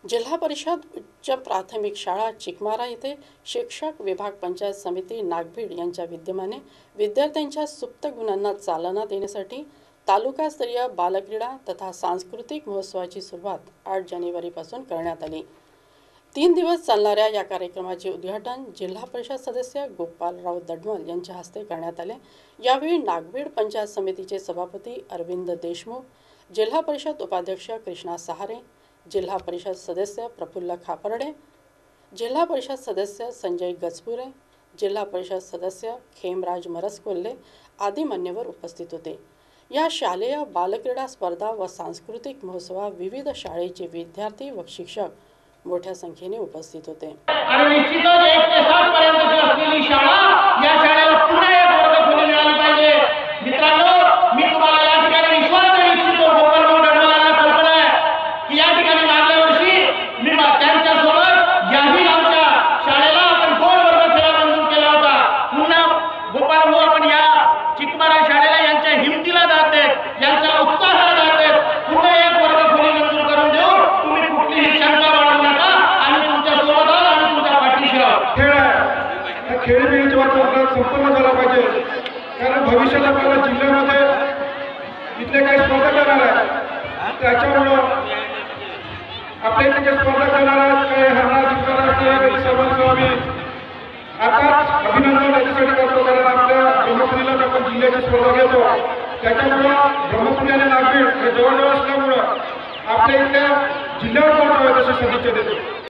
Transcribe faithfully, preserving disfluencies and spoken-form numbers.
जिल्हा परिषद उच्च प्राथमिक शाळा चिकमारा येथे शिक्षक विभाग पंचायत समिती नागभीड यांच्या विद्यमाने विद्यार्थ्यांच्या सुप्त गुणांना चालना देण्यासाठी तालुकास्तरीय बालक्रीडा तथा सांस्कृतिक महोत्सवाची सुरुवात आठ जानेवारीपासून करण्यात आली। तीन दिवस चालणाऱ्या या कार्यक्रमाचे उद्घाटन जिल्हा परिषद सदस्य गोपालराव दडमल यांच्या हस्ते करण्यात आले। यावेळी नागभीड पंचायत समितीचे सभापती अरविंद देशमुख, जिल्हा परिषद उपाध्यक्ष कृष्णा सहारे, जिल्हा परिषद सदस्य प्रफुल्ल खापर्डे, जिल्हा परिषद सदस्य संजय गजपुरे, जिल्हा परिषद सदस्य खेमराज मरसकोल्हे आदी मान्यवर उपस्थित होते। या शालेय बालक्रीडा स्पर्धा व सांस्कृतिक महोत्सवात विविध शाळेचे विद्यार्थी व शिक्षक मोठ्या संख्येने उपस्थित होते। आणि निश्चितच एक ते सात पर्यंतची असलेली शाळा या शाळेला पुन्हा एक वर्ग खोली मिळाली पाहिजे। मित्रांनो, मी तुम्हाला या ठिकाणी विश्वास देऊ इच्छितो, गोपालराव दडमलांना कल्पना आहे की या ठिकाणी मागल्या वर्षी मी त्यांच्या सोबत याही आमच्या शाळेला आपण दोन वर्ग खेळा मंजूर केला होता। पुन्हा गोपालराव आपण या चिकमारा शाळेला यांच्या हिमतीला दाद देत, यांच्या उत्साहाला दाद देत पुन्हा एक वर्ग खोली मंजूर करून देऊ। तुम्ही कुठलीही शंका बाळगू नका आणि तुमच्या सोबत आहोत आणि तुमच्या पाठीशी आहोत। खेळ आहे, खेळ मिळण्याचे वातावरण संपन्न झाला पाहिजे, कारण भविष्यात आपल्याला जिल्ह्यामध्ये इथले काही स्पर्धा करणार आहे, त्याच्यामुळं आपल्या इथे काही स्पर्धा करणार आहेत, काही हरणार जिंकणार असते सर्वांचं आम्ही आताच अभिनंदन याच्यासाठी करतो, कारण आपल्या ब्रह्मपुरीलाच आपण जिल्ह्याची स्पर्धा घेतो। त्याच्यामुळं ब्रह्मपुरी आणि नागभीड हे जवळजवळ असल्यामुळं आपल्या इथल्या जिल्ह्यावर कोण तशी सदिच्छा देतो।